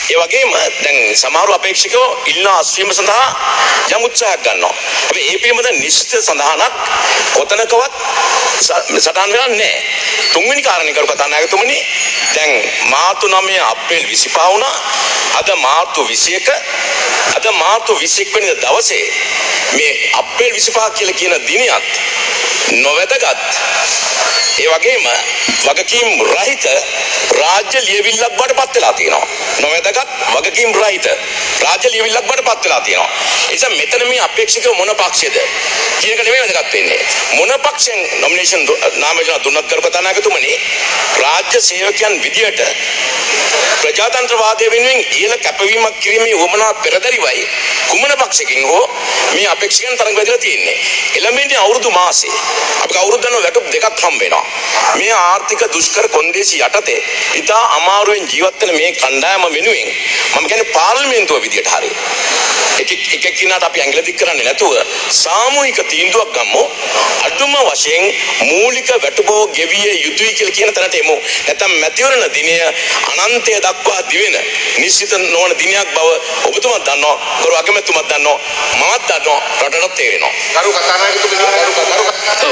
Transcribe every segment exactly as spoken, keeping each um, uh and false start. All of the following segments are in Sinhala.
ඒ වගේම දැන් සමහර අපේක්ෂකයෝ ඉල්ලා අස්වීම සඳහා යම් උත්සාහයක් ගන්නවා. හැබැයි ඒ පිළිබඳ නිශ්චිත සඳහනක් කොතනකවත් සටහන් වෙලා නැහැ. තුන්වෙනි කාරණේ කරු කතානායකතුමනි දැන් මාර්තු නවය අප්‍රේල් විසිපහ වුණා. අද මාර්තු විසිඑක අද මාර්තු විසිඑක වෙනිදා දවසේ මේ අප්‍රේල් විසිපහ කියලා කියන දිනයත් නොවැදගත් ඒ වගේම වගකීම් රහිත රාජ්‍ය ලියවිල්ලක් බවට පත් වෙලා තියෙනවා. නොවැදගත් වගකීම් රහිත රාජ්‍ය ලියවිල්ලක් බවට පත් වෙලා තියෙනවා. ඒ නිසා මෙතන මේ අපේක්ෂක මොන පක්ෂයේද කියන එක නෙමෙයි වැදගත් වෙන්නේ. මොන පක්ෂෙන් නොමිනේෂන් නාමජන දුන්නත් කරු කතානායකතුමනි රාජ්‍ය සේවකයන් විදියට ප්‍රජාතන්ත්‍රවාදය වෙනුවෙන් ඉහළ කැපවීමක් කිරීමේ උවමනා පෙරදරිවයි කුමන පක්ෂකින් හෝ මේ අපේක්ෂකයන් තරඟ වැදලා තියෙන්නේ. එළඹෙන්නේ අවුරුදු මාසේ. අපිට අවුරුද්දන වැටුප් දෙකක් හම්බ වෙනවා. මේ ආර්ථික දුෂ්කර කොන්දේසි යටතේ ඉතා අමාරුවෙන් ජීවත් වෙන මේ කණ්ඩායම වෙනුවෙන් මම කියන්නේ පාර්ලිමේන්තුව විදියට හරිය. එක එක එක්කිනාට අපි ඇඟිලි දික් කරන්නේ නැතුව සාමූහික තීන්දුවක් ගමු. අඩුම වශයෙන් මූලික වැටුපෝ ගෙවිය යුතුයි කියලා කියන තැනට එමු. නැත්නම් මැතිවරණ දිනය අනන්තය දක්වා දිවෙන නිශ්චිත නොවන දිනයක් බව ඔබතුමා දන්නවා. කරු අගමැතිතුමා දන්නවා. මමත් දන්නවා. රටට තේරෙනවා. කරු කතානායකතුමනි කරු කරු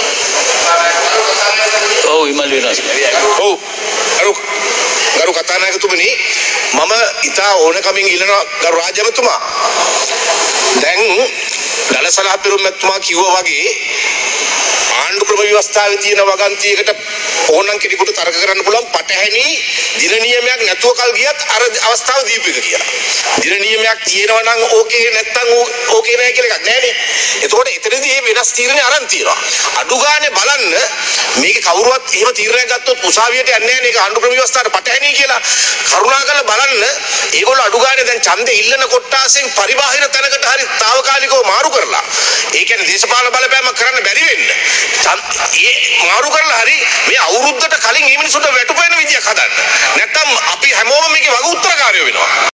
ඔව් විමල් විනාශ. ඔව් කරු කරු කතානායකතුමනි මම ඉතා ඕනකමින් ඉල්ලන කරු රාජ්‍යමතුමා දැන් දලසලා පිරුමැතිතුමා කිව්වා වගේ ආණ්ඩු ක්‍රම ව්‍යවස්ථාවේ තියෙන වගන්තියකට ඕනනම් කෙනෙකුට තර්ක කරන්න පුළුවන් පටහැනි දින නියමයක් නැතුව කල් ගියත් අර අවස්ථාව දීපු එක කියලා. දින නියමයක් තියෙනවා නම් ඕකේ නැත්තම් ඕකේ නැහැ කියලා එකක් නැහැනේ. එතකොට එතනදී මේ වෙනස් තීරණ අරන් තියෙනවා. අඩු ගානේ බලන්න මේක කවුරුවත් එහෙම තීරණයක් ගත්තොත් උසාවියට යන්නේ නැහැ මේක ආණ්ඩු ක්‍රම ව්‍යවස්ථාවට පටහැනි කියලා. කරුණාකරලා බලන්න ඒගොල්ලෝ අඩු ගානේ දැන් ඡන්දෙ ඉල්ලන කොට්ටාසෙන් පරිබාහිර තැනකට හරි తాවකාලිකව මාරු කරලා. ඒ කියන්නේ දේශපාලන බලපෑමක් කරන්න බැරි වෙන්න. ඒ මාරු කරලා හරි මේ අවුරුද්දට කලින් මේ මිනිසුන්ට වැටුපෙන විදියක් හදන්න. නැත්තම් අපි හැමෝම මේකේ වග උත්තරකාරයෝ වෙනවා.